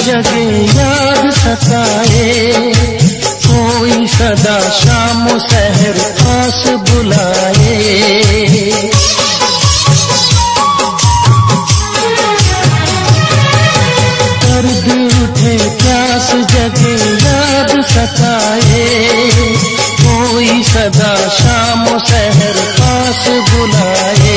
जगे याद सताए, कोई सदा शाम सहर पास बुलाए। दर्द उठे प्यास जगे याद सताए, कोई सदा शाम सहर पास बुलाए।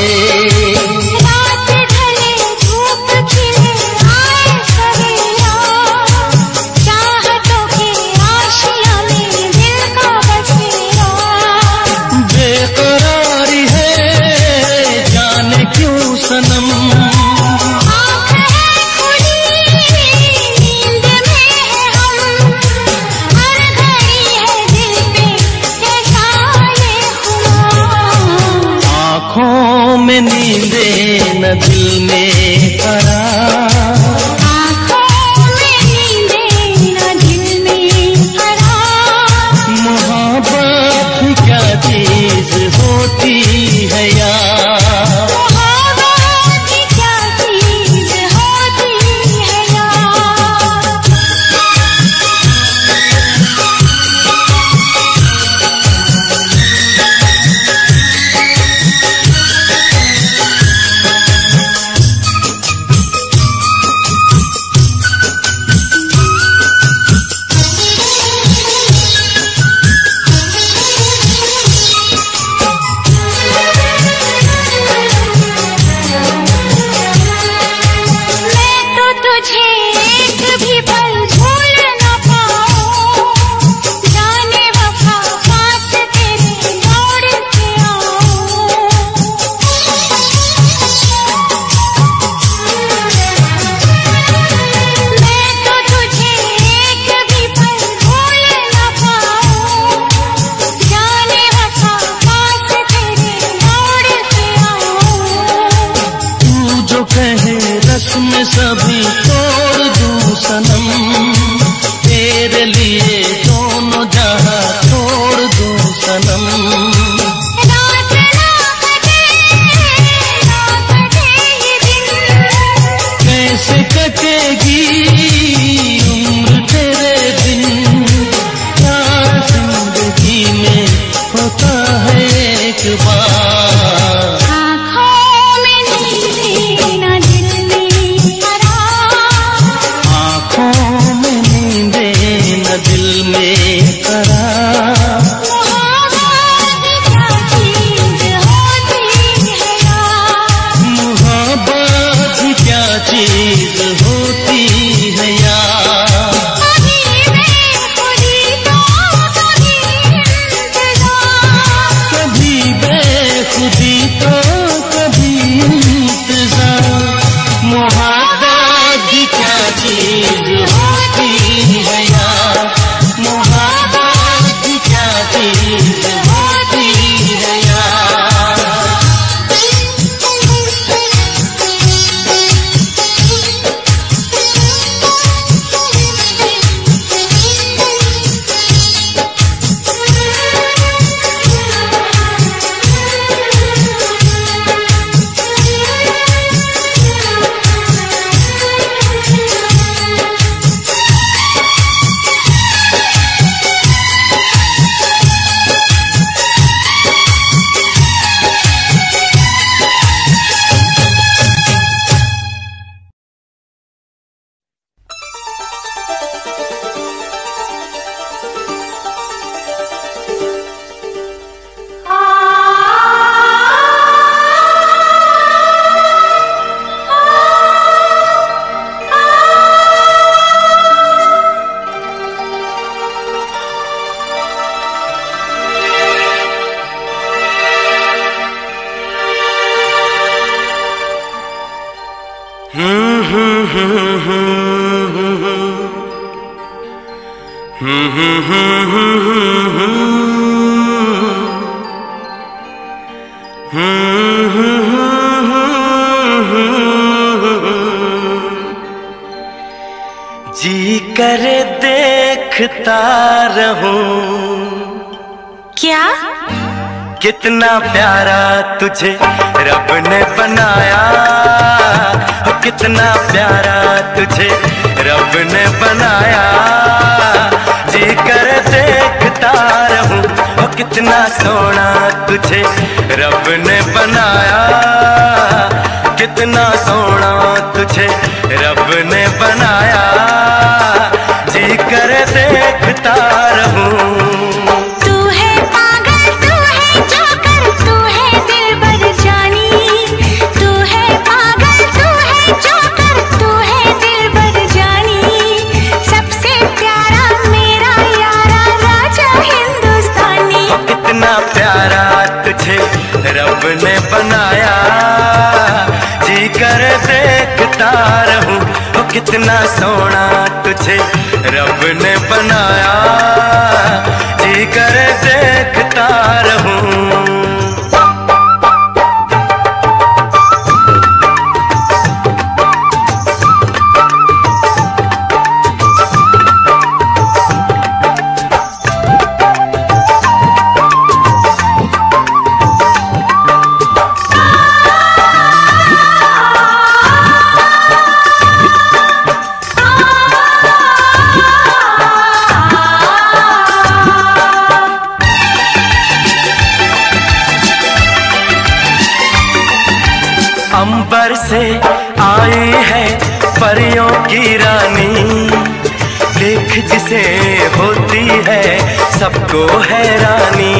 नींदे न दिल में करार, आँखों में नींदे न दिल में करार। मोहब्बत क्या चीज होती है यार, मोहब्बत क्या चीज होती है यार। में सभी तोड़ दूं सनम, तेरे लिए दोनों जहां छोड़ दूं सनम। रात ना कटे ये दिन, कैसे कटेगी उम्र तेरे बिन, क्या जिंदगी में होता है एक बार। दिल में करार, मोहब्बत क्या चीज होती है यार, मोहब्बत क्या चीज होती है यार। कभी बेखुदी तो कभी इंतजार, मोहब्बत क्या चीज होती है यार, मोहब्बत क्या चीज होती है यार। जी करे देखता रहूं, क्या कितना प्यारा तुझे रब ने बनाया, कितना प्यारा तुझे रब ने बनाया, जी कर देखता रहूं। ओ कितना सोना तुझे रब ने बनाया, कितना सोना तुझे रब ने बनाया, जी कर देखता रहूं। तू है पागल, तू है जोकर, तू है दिलबर जानी। तू है पागल, तू है जोकर, तू है दिलबर जानी। सबसे प्यारा मेरा यारा राजा हिंदुस्तानी। कितना प्यारा तुझे रब ने बनाया, जी कर देखता रहूं। ओ कितना सोना तुझे रब ने बनाया, जी कर देखता रहूं। अंबर से आई है परियों की रानी, देख जिसे होती है सबको हैरानी।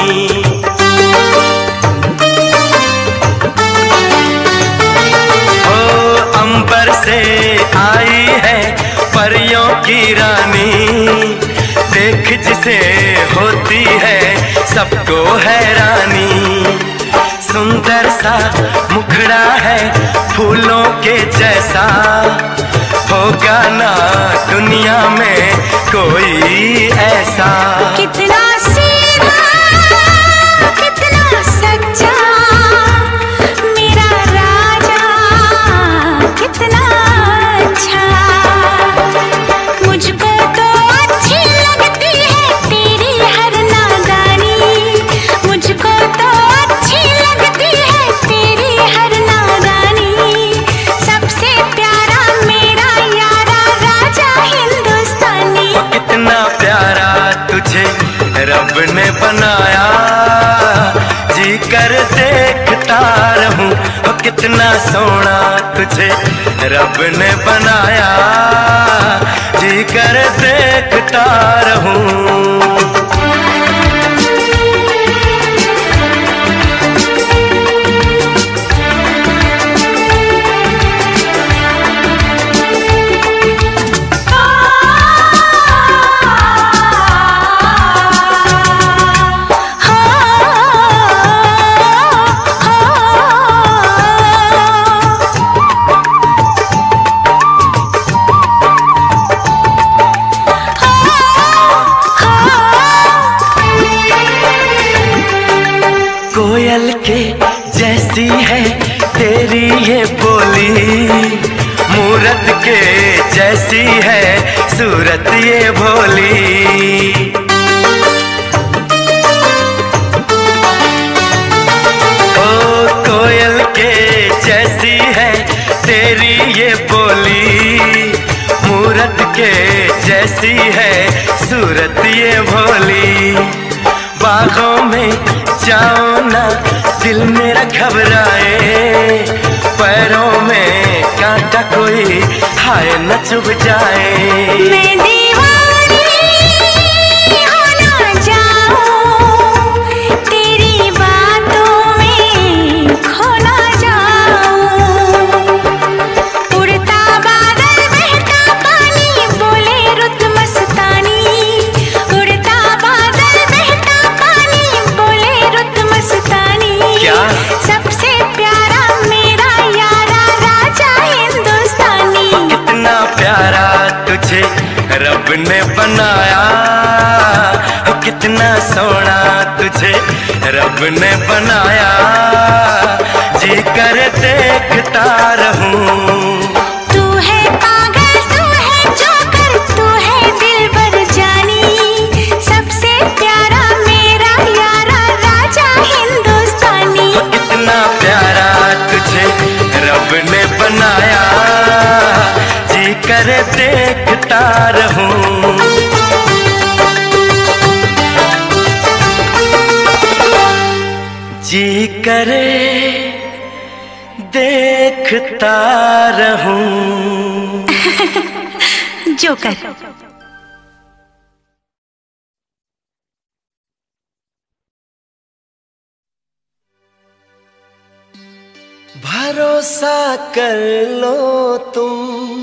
ओ अंबर से आई है परियों की रानी, देख जिसे होती है सबको हैरानी। सुंदर सा मुखड़ा है फूलों के जैसा, होगा ना दुनिया में कोई ऐसा। कितना सीधा, कितना सच्चा मेरा राजा, कितना अच्छा। मुझको तो अच्छी लगती है तेरी हर नादानी। मुझको तो अच्छी लगती है तेरी हर नादानी। सबसे प्यारा मेरा यारा राजा हिंदुस्तानी। कितना प्यारा तुझे रब ने बनाया, जी कर देखता रहूं। ओ कितना सोना तुझे रब ने बनाया, जी कर देखता रहूं। कोयल के जैसी है तेरी ये बोली, मूरत के जैसी है सूरत ये भोली। ओ कोयल के जैसी है तेरी ये बोली, मूरत के जैसी है सूरत ये भोली। बागों में जाओ ना दिल मेरा घबराए, पैरों में कांटा कोई हाय न चुभ जाए। मैं दीवानी हो ना जाऊं, तेरी बातों में खो ना जाऊं। उड़ता बादल बहता पानी बोले रुत मस्तानी। उड़ता बादल बहता पानी बोले रुत मस्तानी। क्या? सबसे प्यारा मेरा यारा राजा हिंदुस्तानी। कितना प्यारा तुझे रब ने बनाया, कितना सोना तुझे रब ने बनाया, जी कर देखता रहूं। तू है पागल, तू है जोकर, तू है दिलबर जानी। सबसे प्यारा मेरा यारा राजा हिंदुस्तानी। कितना प्यारा तुझे रब ने बनाया, जी कर दे रहूं। जी करे देखता रहूं। जोकर। भरोसा कर लो तुम,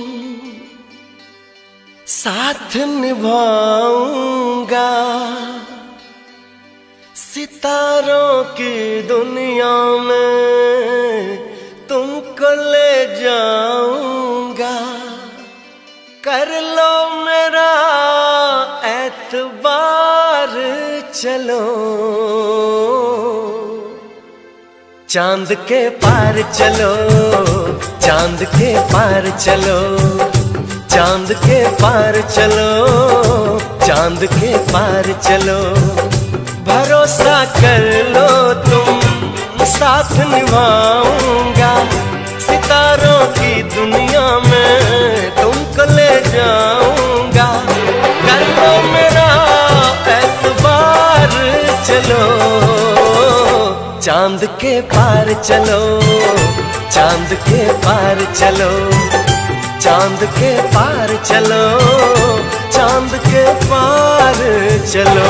साथ निभाऊंगा, सितारों की दुनिया में तुमको ले जाऊंगा। कर लो मेरा एतबार, चलो चांद के पार चलो, चांद के पार चलो, चांद के पार चलो, चांद के पार चलो। भरोसा कर लो तुम, साथ निभाऊंगा, सितारों की दुनिया में तुमको ले जाऊंगा। कर लो मेरा एतबार, चलो चांद के पार चलो, चांद के पार चलो, चांद के पार चलो, चांद के पार चलो।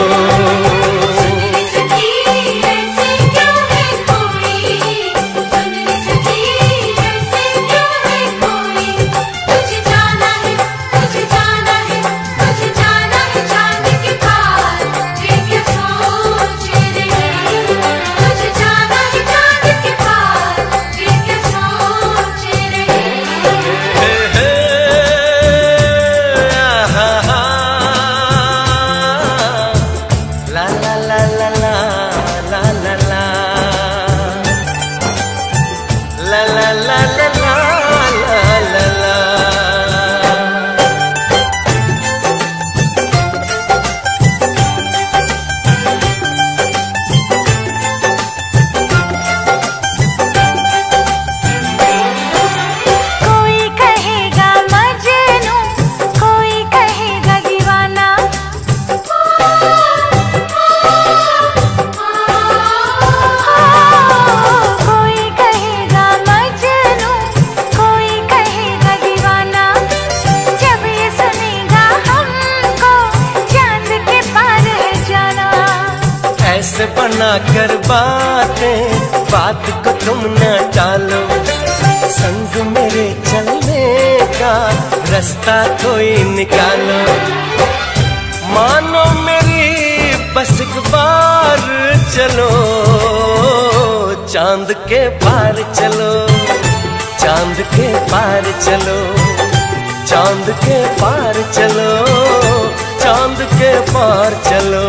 बना कर बातें, बात को तुम न टालो, संग मेरे चलने का रास्ता कोई निकालो। मानो मेरी बस एक बार चलो, चांद के पार चलो, चांद के पार चलो, चांद के पार चलो, चांद के पार चलो।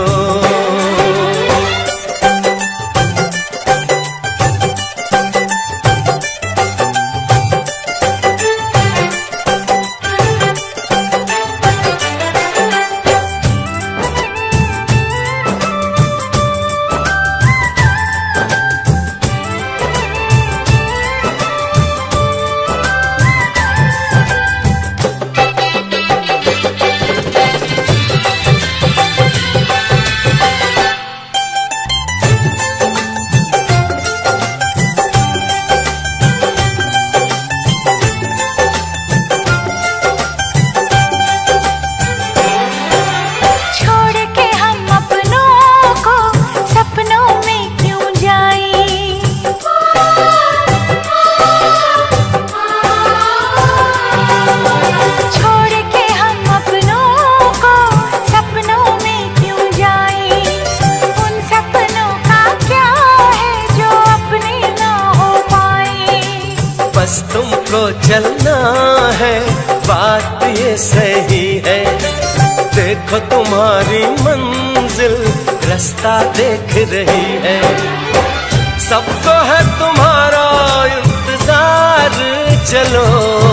बस तुमको चलना है, बात ये सही है। देखो तुम्हारी मंजिल रास्ता देख रही है, सबको है तुम्हारा इंतजार। चलो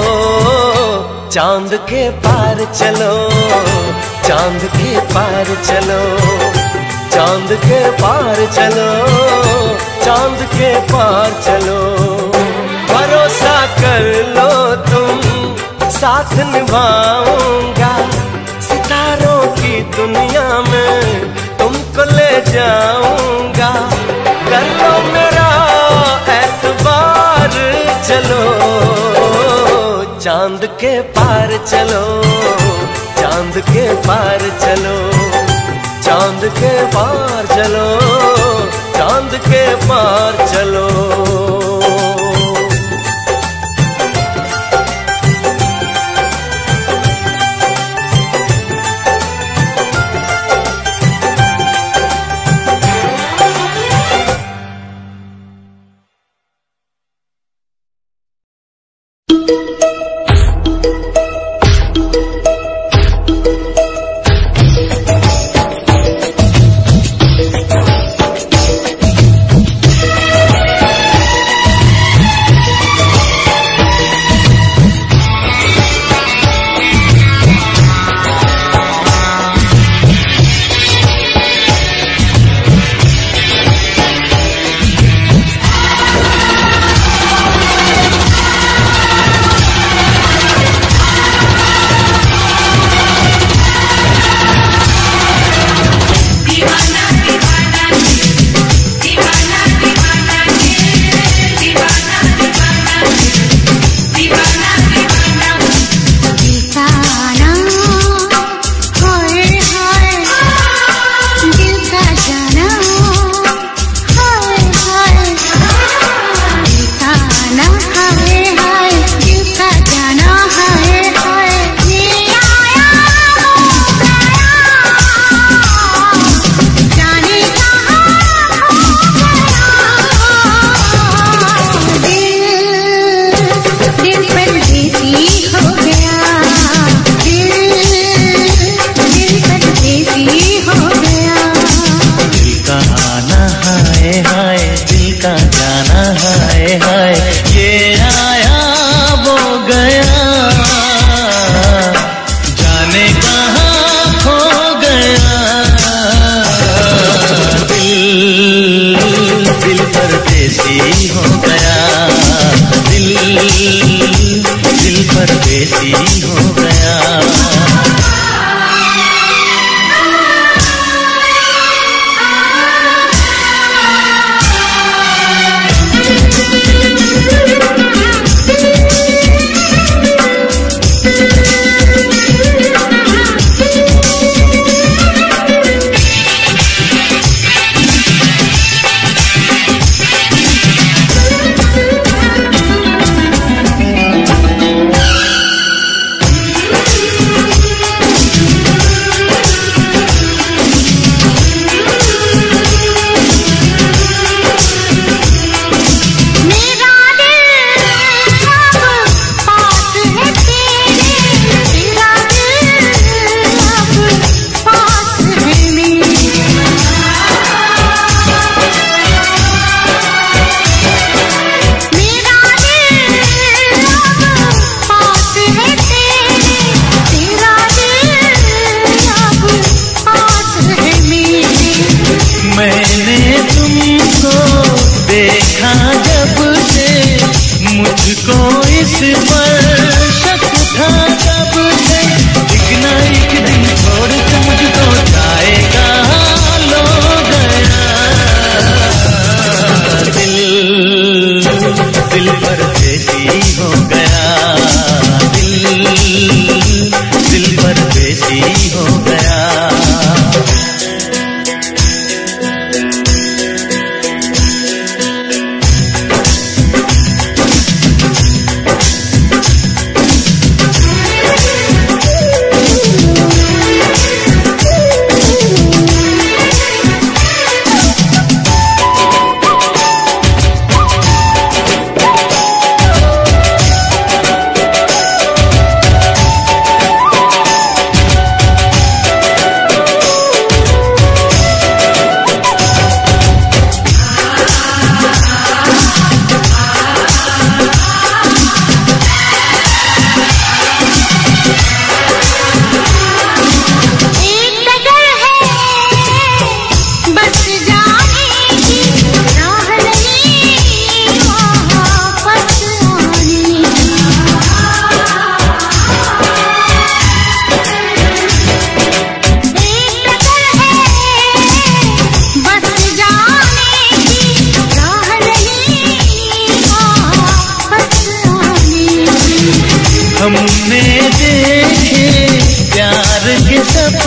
चांद के पार चलो, चांद के पार चलो, चांद के पार चलो, चांद के पार चलो। भरोसा कर लो तुम, साथ निभाऊंगा, चांद के पार चलो, चांद के पार चलो, चांद के पार चलो, चांद के पार चलो।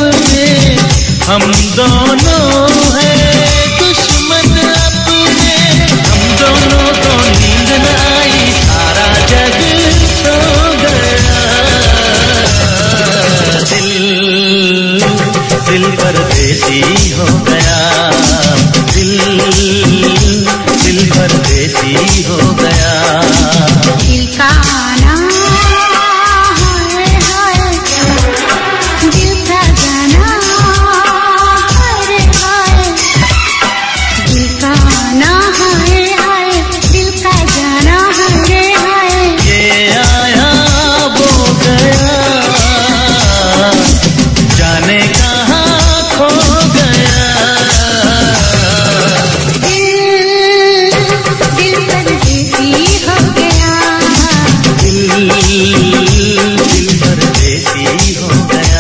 अपने, हम दोनों हैं दुश्मन अपने। हम दोनों को नींद न आई, सारा जग सो गया। दिल परदेसी हो गया, दिल परदेसी हो गया। दिल का आना हाय हाय, दिल का जाना हाय हाय, दिल का आना हाय हाय, दिल का जाना हाय हाय। ये आया वो गया, जाने कहाँ खो गया। दिल परदेसी हो गया, दिल परदेसी हो गया।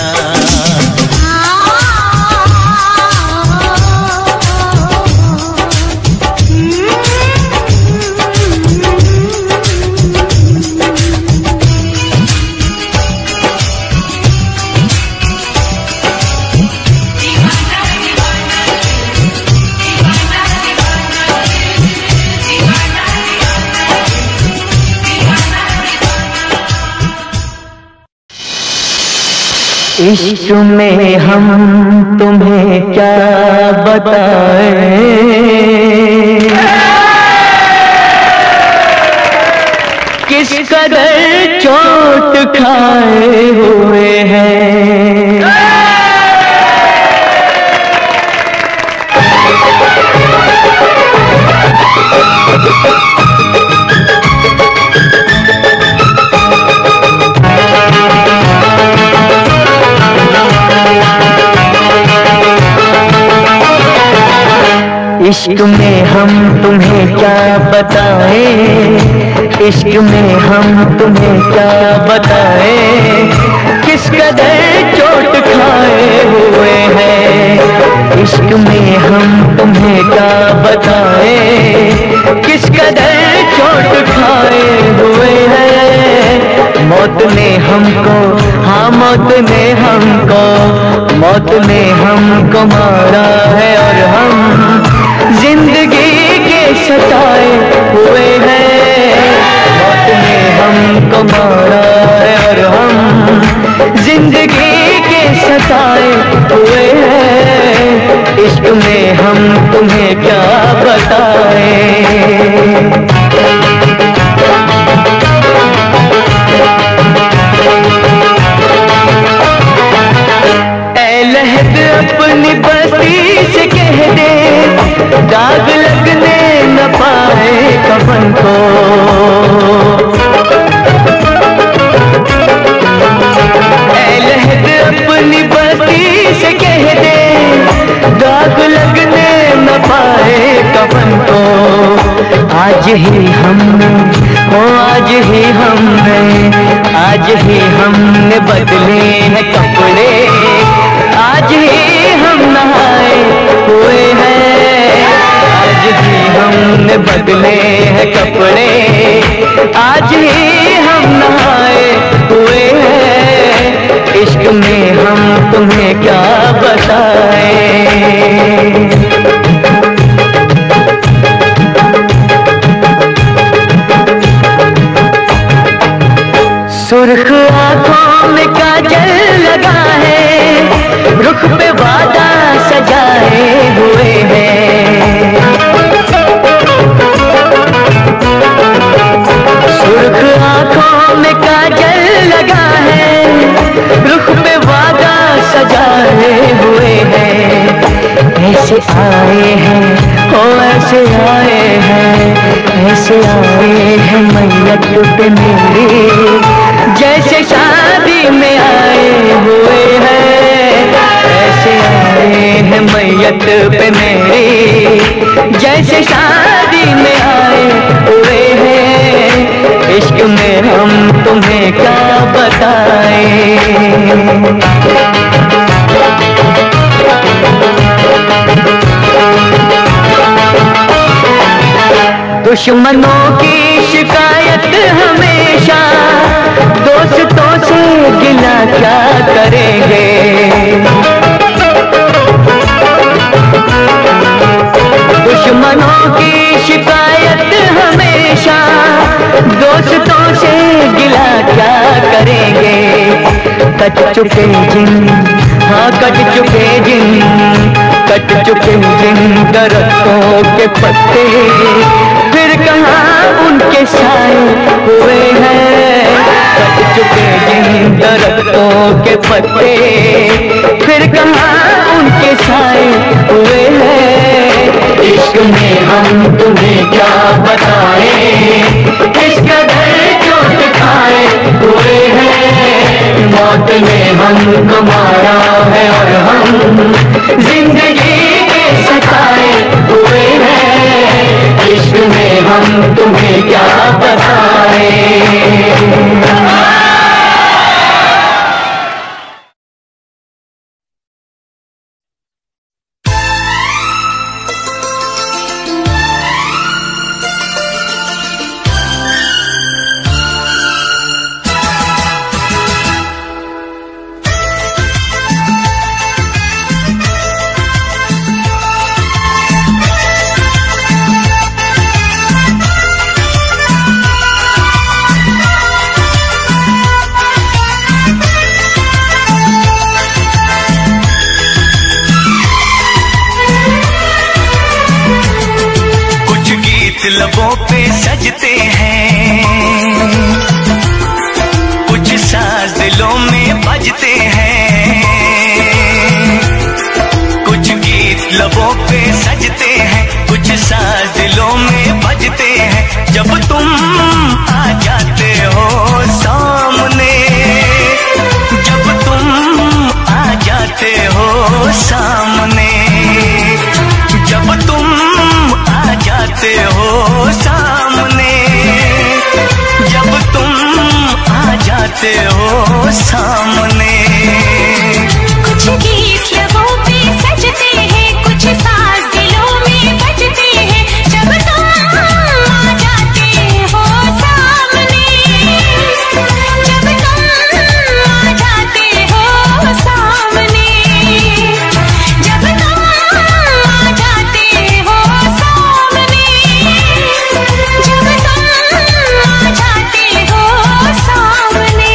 इश्क में हम तुम्हें क्या बताएं, किस कदर चोट खाए हुए हैं। इश्क में हम तुम्हें क्या बताएं, इश्क में हम तुम्हें क्या बताएं, किस कदर चोट खाए हुए हैं। इश्क में हम तुम्हें क्या बताएं, किस कदर चोट खाए हुए हैं। मौत ने हमको, हाँ मौत ने हमको, मौत ने हमको मारा है और हम जिंदगी के सताए हुए हैं। मौत ने हमको मारा है और हम जिंदगी के सताए हुए हैं। इश्क में हम तुम्हें क्या बताएं। अपनी बस्ती से कह दे, दाग लगने न पाए कफन को। ऐ लहद अपनी बस्ती से कह दे, दाग लगने न पाए कफन को। आज ही हमने, ओ आज ही हमने, आज ही हमने बदले हैं कपड़े, आज ही हम नहाए हुए हैं। आज ही हमने बदले हैं कपड़े, आज ही हम नहाए हुए हैं। इश्क में हम तुम्हें क्या बताएं। सुर्ख आंखों में काजल लगा है, रुख पे वादा सजाए हुए हैं। सुर्ख आंखों में काजल लगा है, रुख पे वादा सजाए हुए हैं। ऐसे आए हैं, ओ ऐसे आए हैं, ऐसे आए हैं मैयत पे मेरी, जैसे शादी में आए हुए हैं। ऐसे आए हैं मैयत पे मेरी, जैसे शादी में आए हुए हैं। इश्क में हम तुम्हें क्या बताएं। दुश्मनों की शिकायत हमेशा, दोस्तों से गिला क्या करेंगे। कट चुके जिन, हाँ कट चुके जिन, कट चुके जिन दरख्तों के पत्ते, फिर कहाँ उनके साए हुए हैं। कट चुके जिन दरख्तों के पत्ते, फिर कहाँ उनके साए हुए हैं। इश्क में हम तुम्हें क्या बताएं, किस कदर चोट खाए हुए हैं। मौत ने हमको मारा है और हम जिंदगी के सताए हुए हैं। इश्क में हम तुम्हें क्या बताएं। लबों पे सजते हैं, कुछ साज दिलों में बजते हैं। कुछ गीत लबों पे सजते हैं, कुछ साज दिलों में बजते हैं। जब तुम आ जाते हो सामने, जब तुम आ जाते हो सामने, जब तुम आ जाते हो सामने, जब तुम आ जाते हो सामने। कुछ गीत लबों पे सजते हैं, कुछ साज दिलों में बजते हैं। जब तुम आ जाते हो सामने, जब तुम आ जाते हो सामने, जब तुम आ जाते हो सामने, जब तुम आ जाते हो सामने।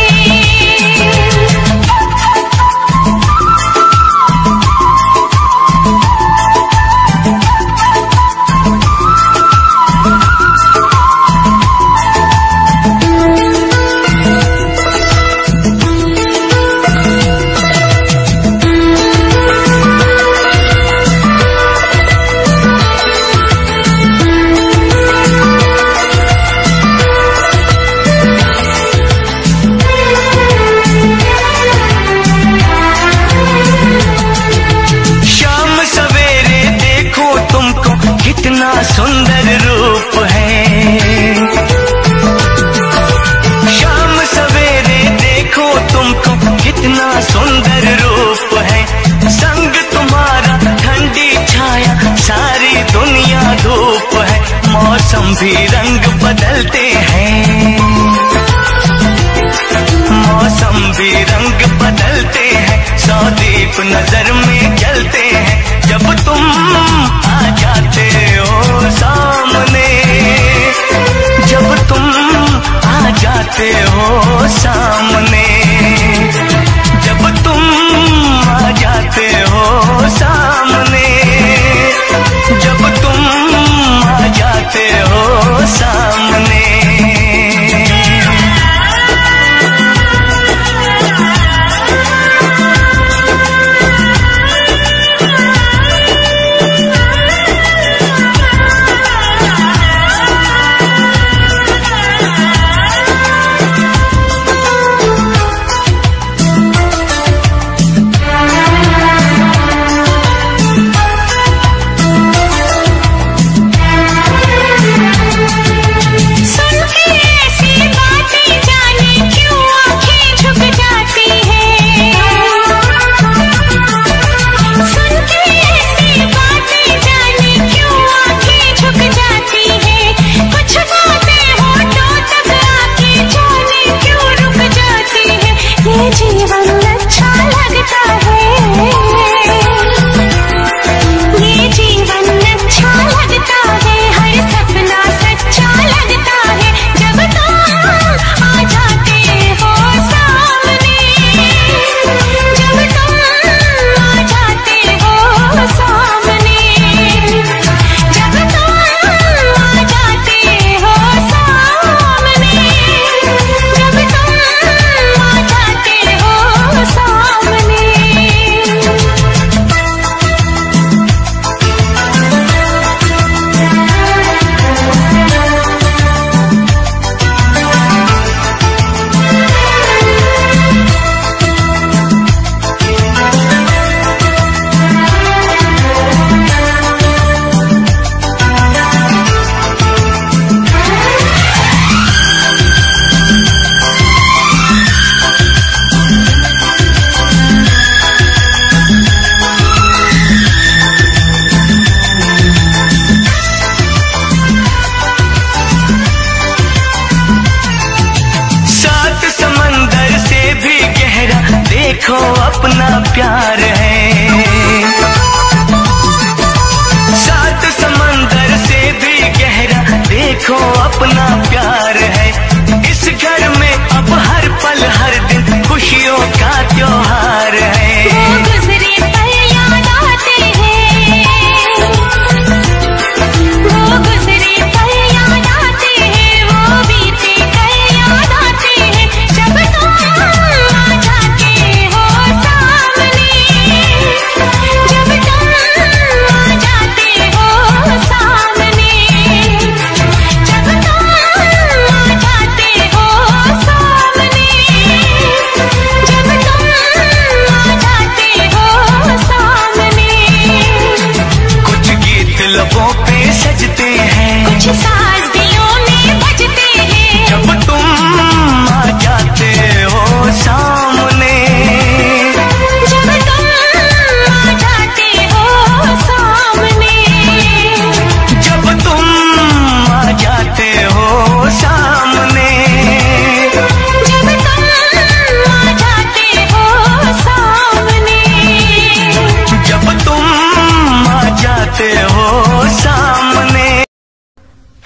शाम सवेरे देखो तुमको कितना सुंदर रूप है। शाम सवेरे देखो तुमको कितना सुंदर रूप है। संग तुम्हारा ठंडी छाया सारी दुनिया धूप है। मौसम भी रंग बदलते हैं, मौसम भी रंग बदलते हैं। सौ दीप नजर में जलते हैं। जब तुम आ जाते हो सामने, जब तुम आ जाते हो सामने, जब तुम आ जाते हो सामने, जब तुम आ जाते हो सामने।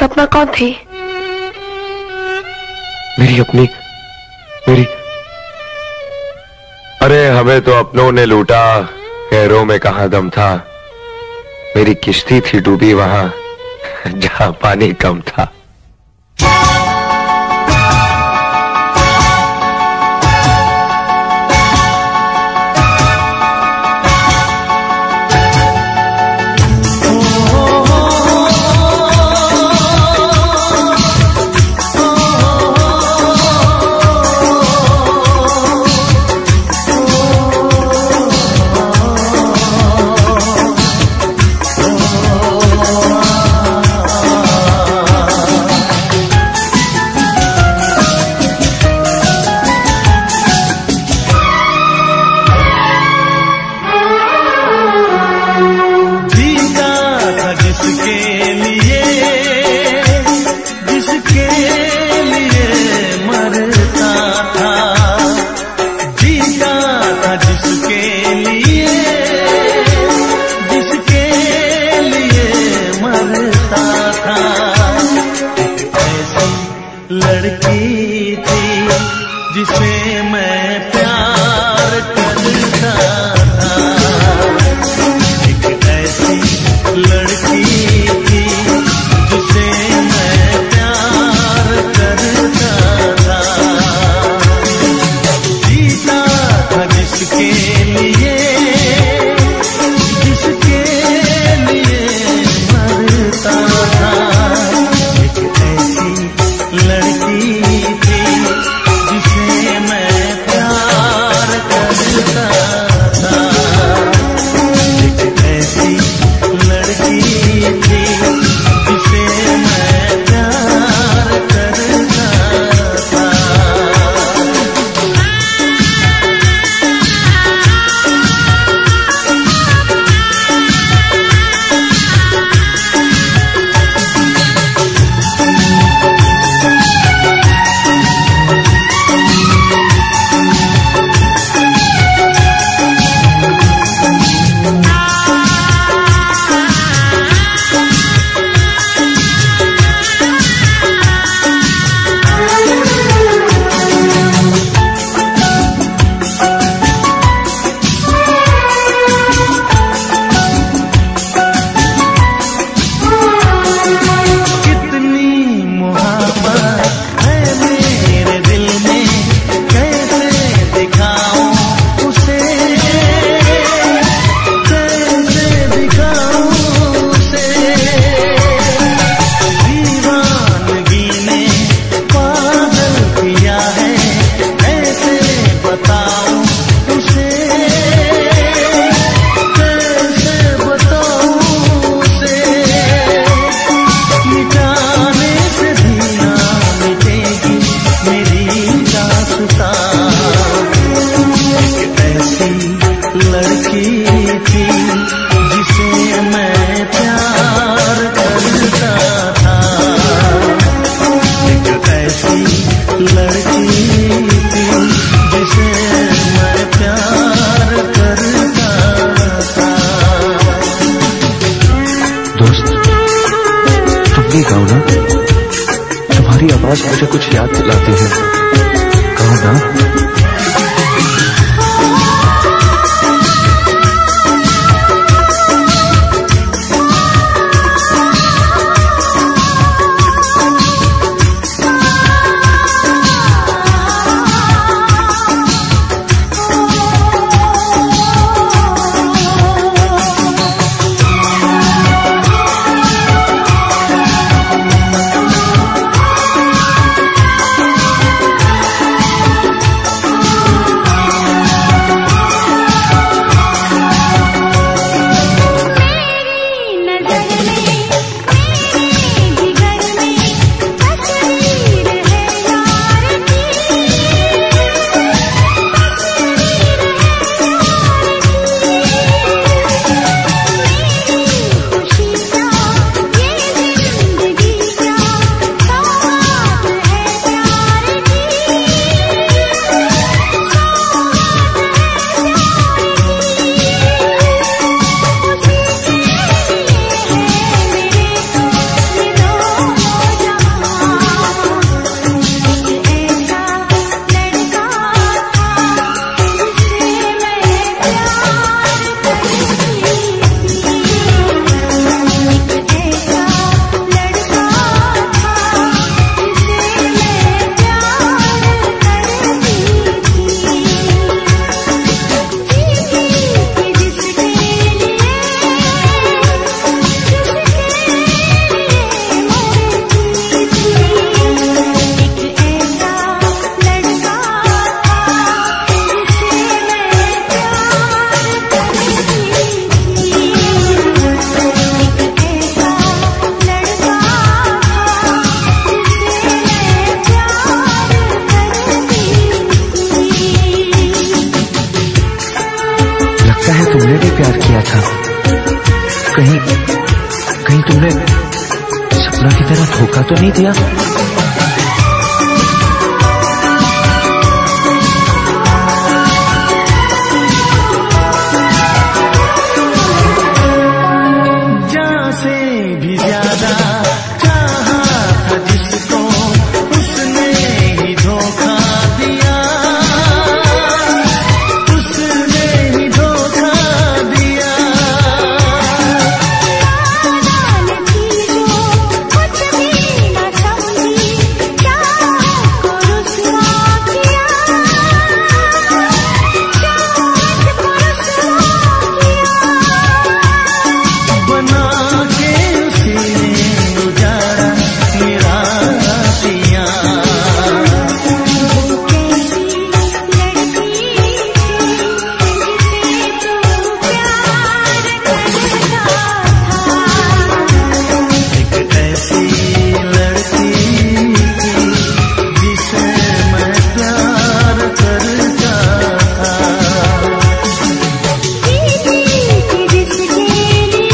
सपना कौन थी? मेरी अपनी, मेरी। अरे हमें तो अपनों ने लूटा, गैरों में कहां दम था। मेरी किश्ती थी डूबी वहां जहां पानी कम था। लड़की थी जिसे मैं प्यार करता था, एक ऐसी लड़की थी जिसे मैं प्यार करता था। जीता था जिसके लिए, जिसके लिए मरता था। एक ऐसी लड़की थी जिसे मैं प्यार करता था, एक ऐसी लड़की थी जिसे मैं प्यार करता था। लड़की थी जिसे मैं प्यार करता था, एक ऐसी लड़की थी जिसे मैं प्यार करता था। दोस्त, तुम भी गाओ ना, तुम्हारी आवाज मुझे कुछ याद दिलाती है। गाओ ना। प्यार किया था। कहीं कहीं तुमने सपना की तरह धोखा तो नहीं दिया? जान से भी ज्यादा चाहा था जिसको, उसने ही धोखा दिया, उसने ही धोखा दिया। कुछ भी न समझी, क्या को रुसवा किया, क्या को रुसवा किया। बना के उसी ने उजाड़ा मेरा पिया। वो कैसी लड़की थी जिसे तू प्यार करता था। एक ऐसी लड़की थी जिसे मैं प्यार करता था। जीती थी जिसके लिए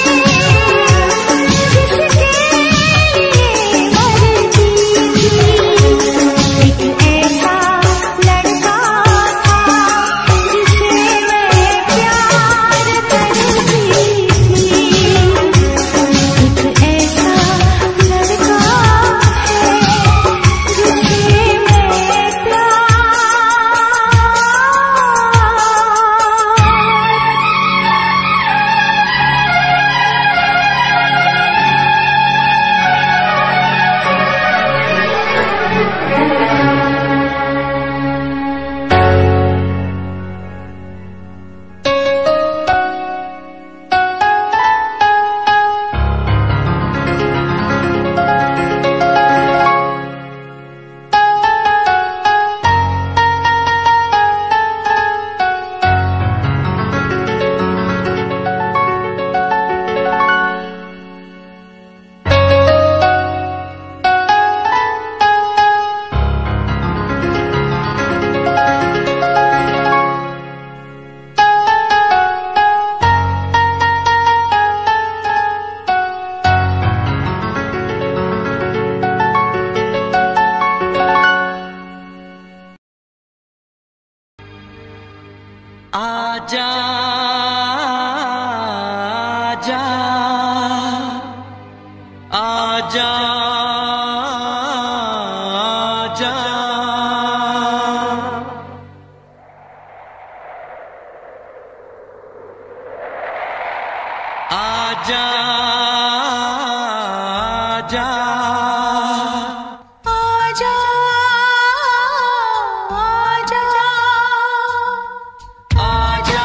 मरती थी। एक ऐसा लड़का था जिसे मैं प्यार करती थी। एक ऐसा लड़का है जिसे मैं प्यार आजा आजा आजा आजा आजा आजा आजा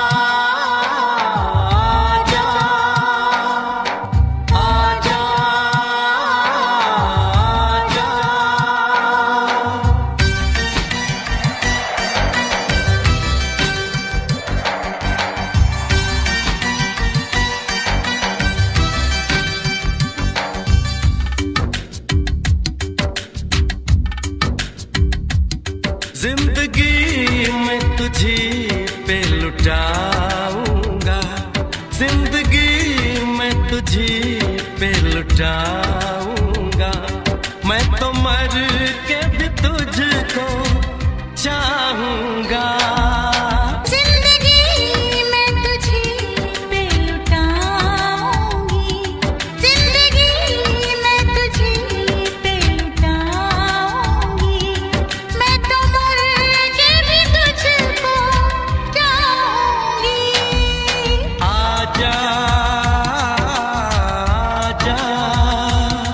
जिंदगी में तुझी पे लुटाऊंगा, जिंदगी में तुझी पे लुटाऊंगा। मैं तो मर के भी तुझको चाहूंगा। जिंदगी में तुझे पे लुटाऊंगी, जिंदगी में तुझे पे लुटाऊंगी। मैं तो मर के भी तुझको चाहूंगी। आजा आजा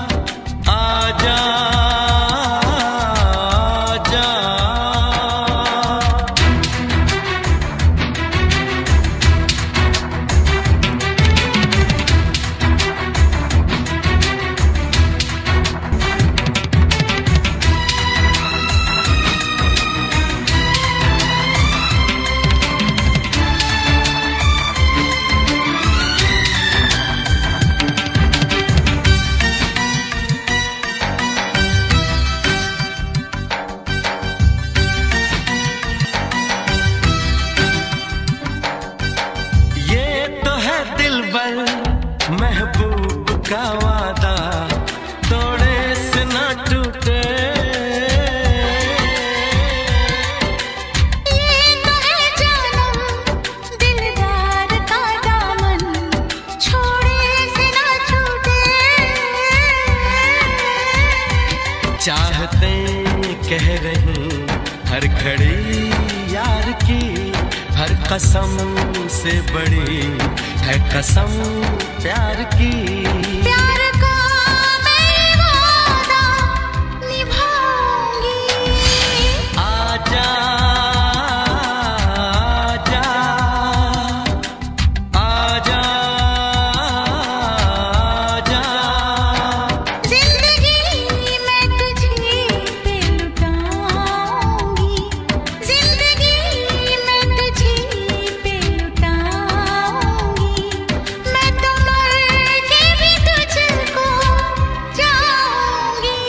दिलबर महबूब का वादा तोड़े से ना टूटे। ये तो है जानम दिलदार का दामन छोड़े से ना छूटे। चाहते कह रही हर घड़ी यार की, हर कसम से बड़ी है कसम प्यार की। प्यार का मैं वादा निभाऊंगी। आजा आजा आजा आजा, जिंदगी मैं तुझे पे लुटाऊंगी। जिंदगी मैं तुझे पे लुटाऊंगी। मैं तो मर के भी तुझको चाहूंगी।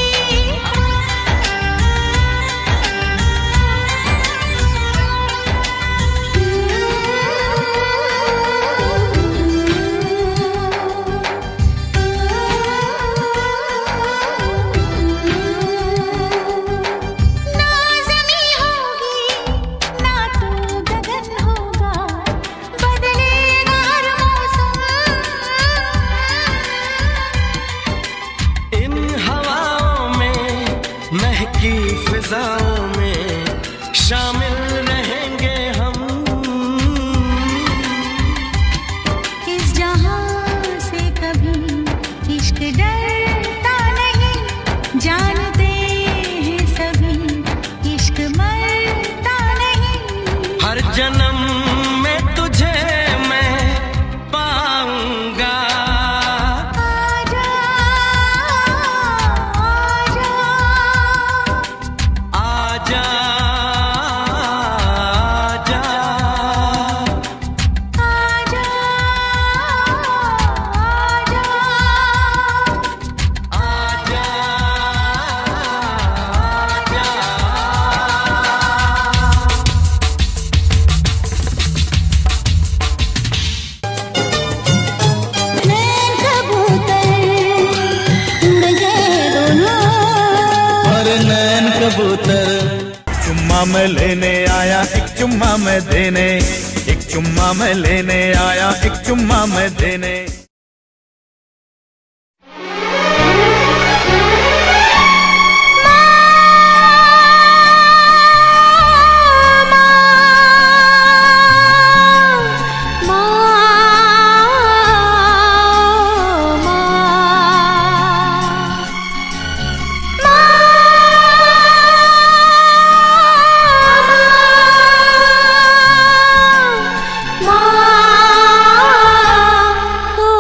ना ज़मीं होगी ना तो गगन होगा, बदलेगा हर मौसम। इन हवाओं में महकी फिजाओं में शामिल रहेंगे हम। इस जहां से कभी इश्क डरता नहीं, जानते हैं सभी इश्क मरता नहीं। हर जन्म में तुझे मैं पाऊंगा। आजा आजा आजा आजा आजा नैन कबूतर उड़ गए दोनों। और नैन कबूतर चुम्मा मैं लेने आया, एक चुम्मा मैं देने, एक चुम्मा मैं लेने आया, एक चुम्मा मैं देने। ओ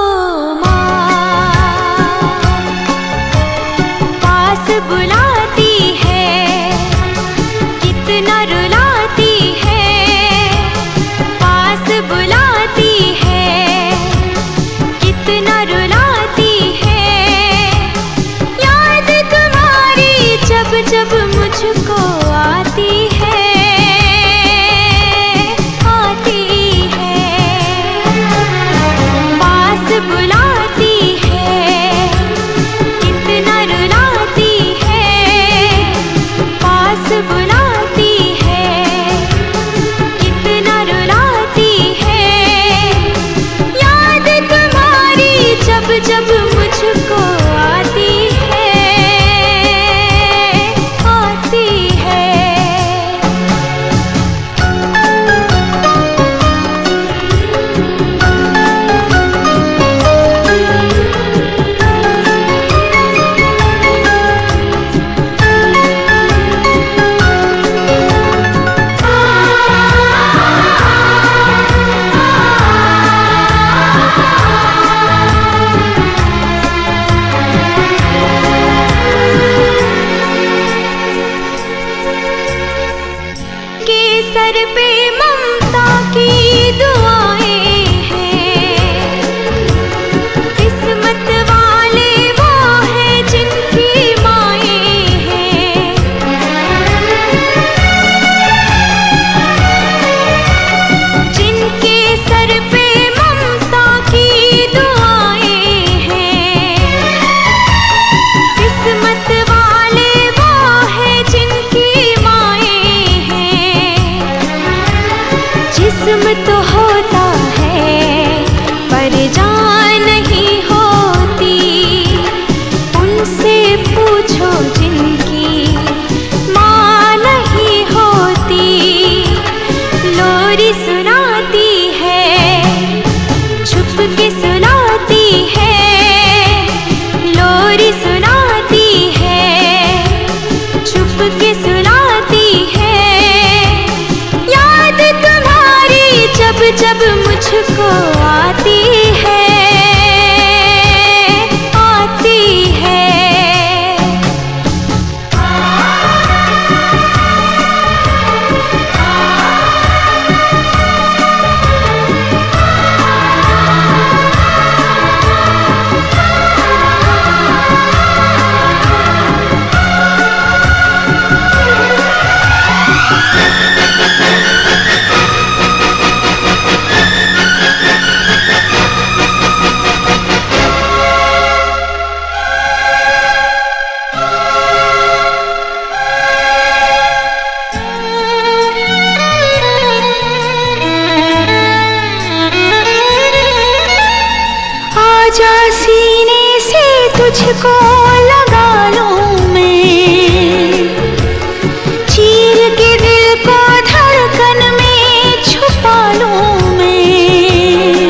आजा सीने से तुझको लगा लूं मैं, चीर के दिल को धड़कन में छुपा लूं मैं।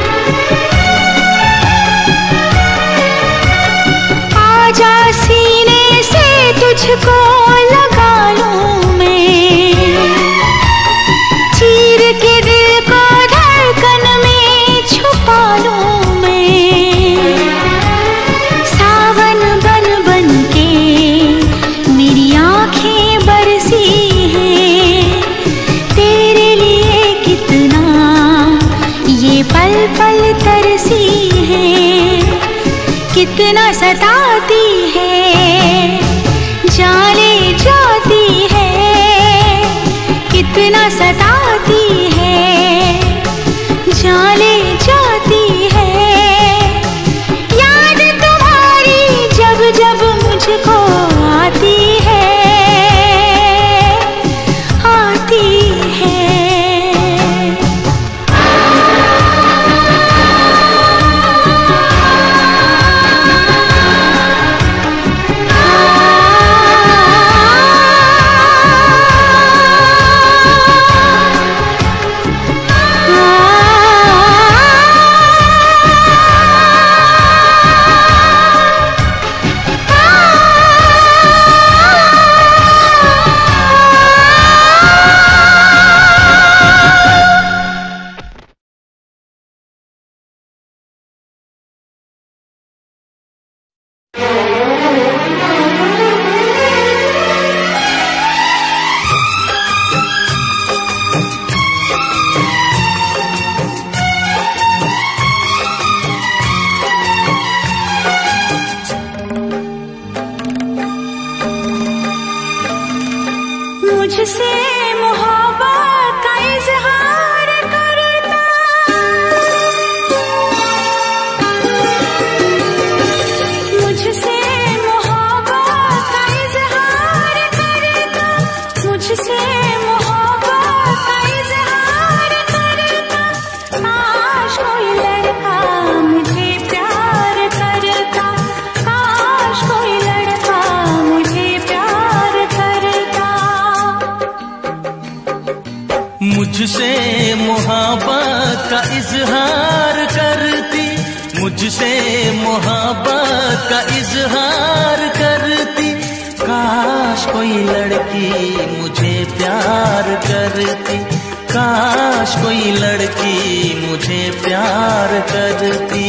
आजा सीने से तुझको लगा लूं मैं, चीर के दिल को धड़कन में छुपा लूं मैं। सावन बन बन के मेरी आंखें बरसी हैं, तेरे लिए कितना ये पल पल तरसी हैं, कितना सताती है जाने जाती है, कितना सताती है जाने जाती है। याद तुम्हारी जब जब मुझको आती है, आती है। मुझसे मोहब्बत का इजहार करता, मुझसे मोहब्बत का इजहार करता, मुझसे मोहब्बत का इजहार करता। काश कोई लड़का मुझे प्यार करता, काश कोई लड़का मुझे प्यार करता। मुझसे मोहब्बत का इजहार करती, मुझसे मोहब्बत का इजहार करती। काश कोई लड़की मुझे प्यार करती, काश कोई लड़की मुझे प्यार करती।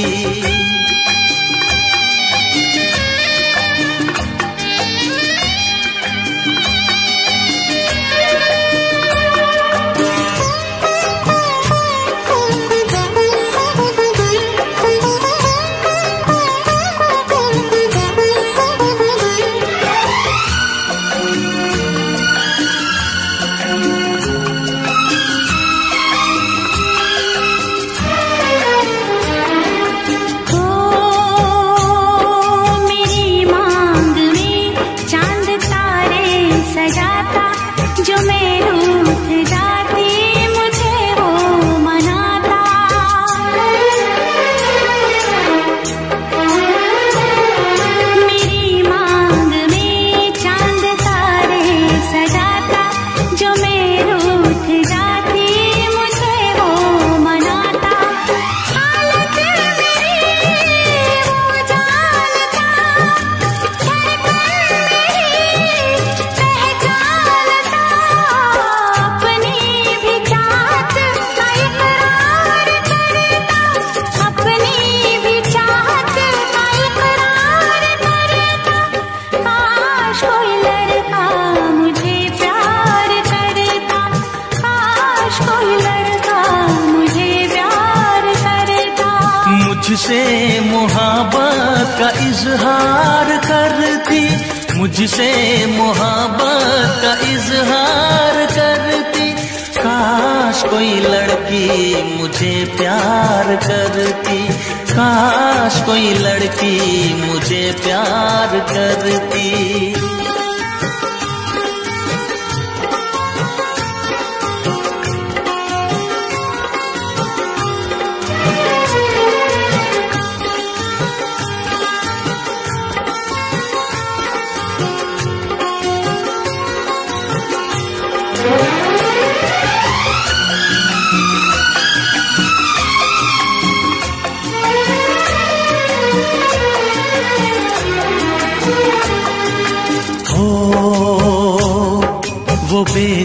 मुझसे मोहब्बत का इजहार करती, मुझसे मोहब्बत का इजहार करती। काश कोई लड़की मुझे प्यार करती, काश कोई लड़की मुझे प्यार करती।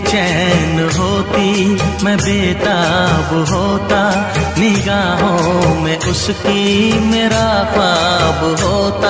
बेचैन होती, मैं बेताब होता, निगाहों में उसकी मेरा ख्वाब होता।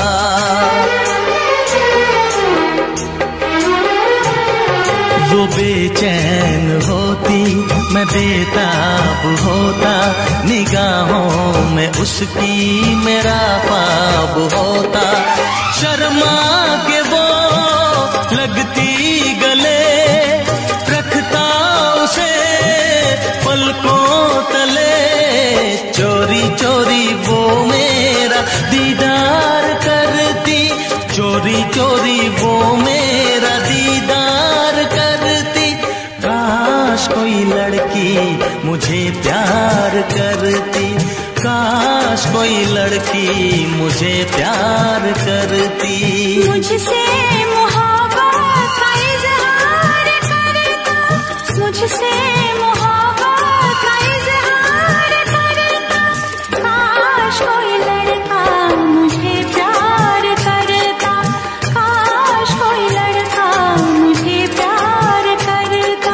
वो बेचैन होती, मैं बेताब होता, निगाहों में उसकी मेरा ख्वाब होता। शर्मा के वो लगती गले, रखता उसे पलकों तले, चोरी चोरी वो मेरा दीदार करती, चोरी चोरी वो मेरा दीदार करती। काश कोई लड़की मुझे प्यार करती, काश कोई लड़की मुझे प्यार करती। मुझसे मोहब्बत का इज़हार करता, मुझसे मोहब्बत का इज़हार करता। काश कोई लड़का मुझे प्यार करता, काश कोई लड़का मुझे प्यार करता।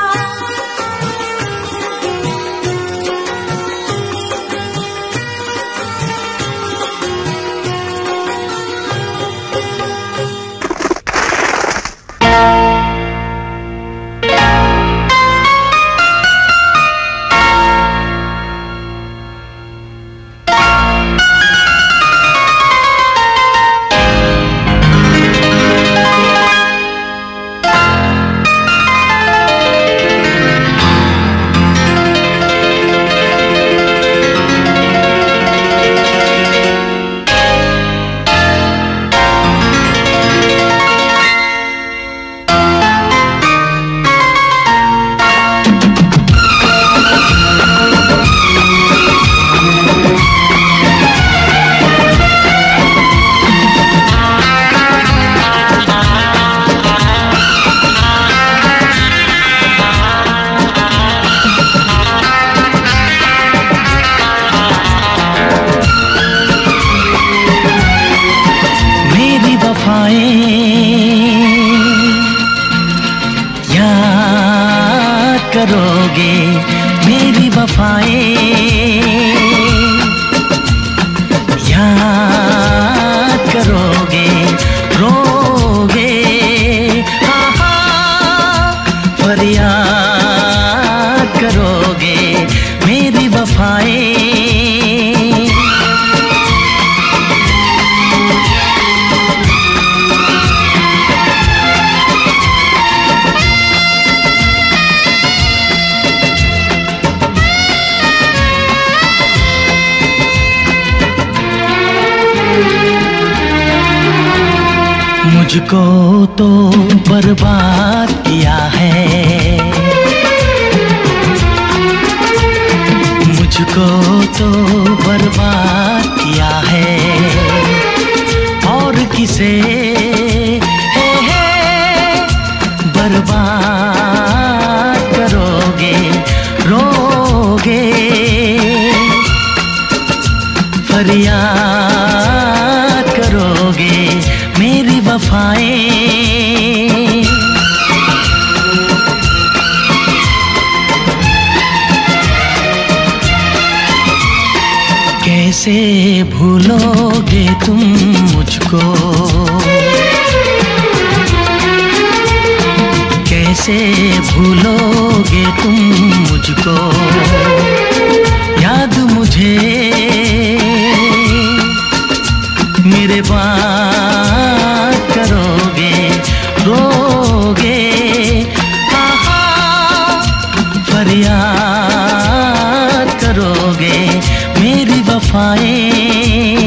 करोगे मेरी वफाएं, याद करोगे रोगे, हाँ हाँ फरियाद करोगे मेरी वफाएं। मुझको तो बर्बाद किया है, मुझको तो बर्बाद किया है, और किसे बर्बाद करोगे रोगे, फरियाद करोगे मेरी वफाएं। कैसे भूलोगे तुम मुझको, कैसे भूलोगे तुम मुझको, याद मुझे मेरे बात करोगे रोगे, हाँ फरियाद करोगे मेरी वफाएं।